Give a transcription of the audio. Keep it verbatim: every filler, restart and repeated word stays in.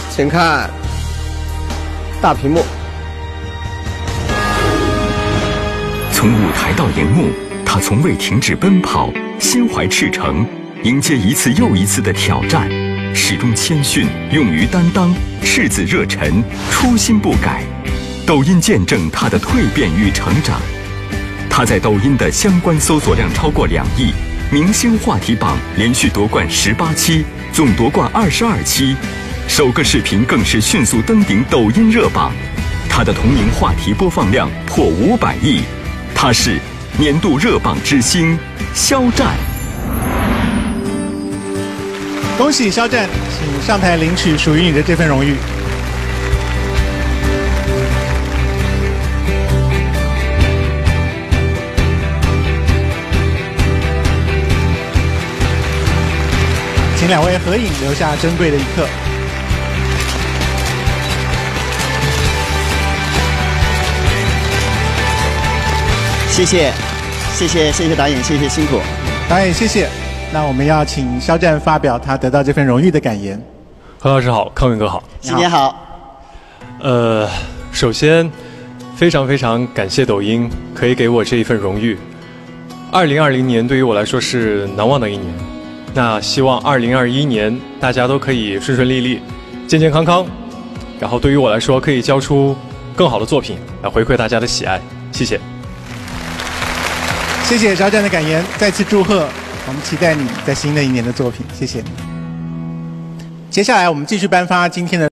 请看大屏幕。 从舞台到荧幕，他从未停止奔跑，心怀赤诚，迎接一次又一次的挑战，始终谦逊，勇于担当，赤子热忱，初心不改。抖音见证他的蜕变与成长。他在抖音的相关搜索量超过两亿，明星话题榜连续夺冠十八期，总夺冠二十二期，首个视频更是迅速登顶抖音热榜。他的同名话题播放量破五百亿。他是年度热榜之星肖战。 恭喜肖战，请上台领取属于你的这份荣誉。请两位合影，留下珍贵的一刻。 谢谢，谢谢，谢谢导演，谢谢辛苦。 导演，谢谢。那我们要请肖战发表他得到这份荣誉的感言。 何老师好，康永哥好， 新年好。 呃，首先非常非常感谢抖音可以给我这一份荣誉。二零二零年对于我来说是难忘的一年，那希望二零二一年大家都可以顺顺利利、健健康康，然后对于我来说可以交出更好的作品来回馈大家的喜爱，谢谢。 谢谢肖战的感言，再次祝贺，我们期待你在新的一年的作品，谢谢。接下来我们继续颁发今天的